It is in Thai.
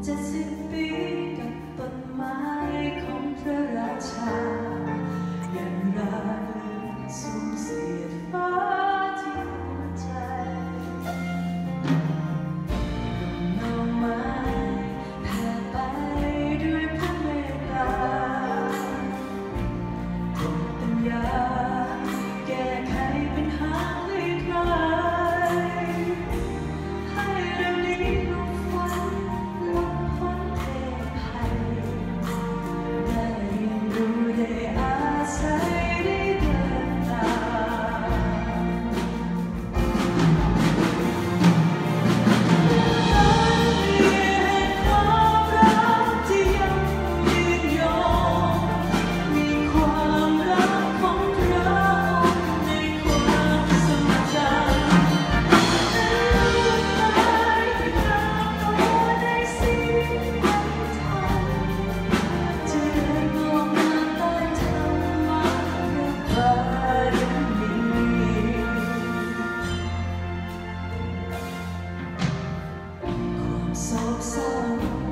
70 ปีกับต้นไม้ของพระราชาอย่างราสูงเสียดฟ้าที่หัวใจลมหนาวไม้แผ่ไปด้วยพระเมตตาปัญญาแก้ไขปัญหาคลี่คลายให้เรานี้ลงฝันลงพ้นเพศภัยได้เรียนรู้ได้อาศัยได้เดินตามความรักที่ยังยืนยงมีความรักของเราในความทรงจำในสิ่งที่ทำจะเดินมองมาใต้ธรรมะพระบารมีความโศกเศร้า